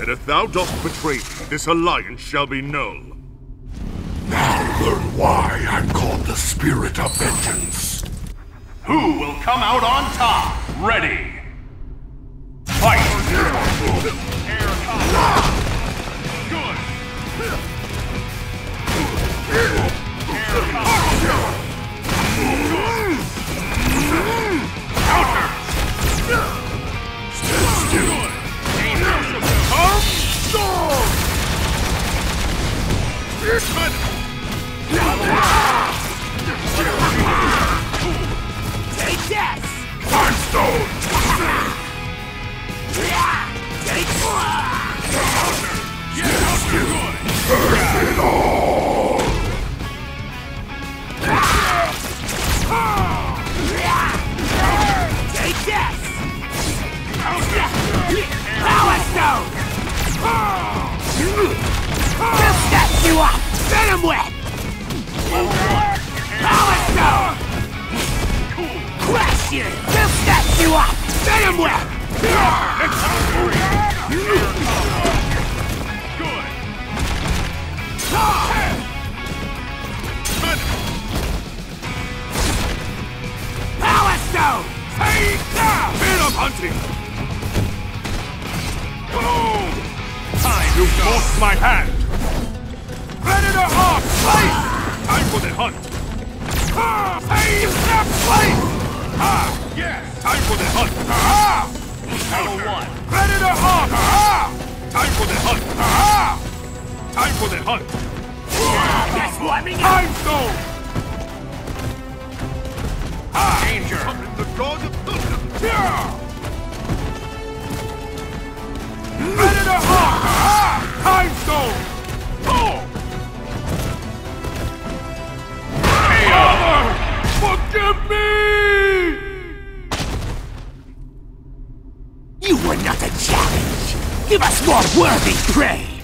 And if thou dost betray me, this alliance shall be null. Now learn why I'm called the Spirit of Vengeance. Who will come out on top? Ready! Fight! Air combat! Good! Air combat! Good! Counter! Stand still! Take this! Time Stone! Take Stand still! Earth it all! Take this! Power Stone! We'll snatch you up! Venom Web! Power Stone! Crash you! We'll snatch you up! Venom Web! Good! Power Stone! Take that! Venom hunting! Boom! Time! You forced my hand! Predator off! Place! Time for the hunt! Save that place! Yes! Time for the hunt! Battle 1! Predator off! Time for the hunt! Time for the hunt! Just warming up! Time Stone! Danger! In the jaws of thunder! Predator off! Time Stone! Father! Forgive me! You were not a challenge! Give us more worthy prey!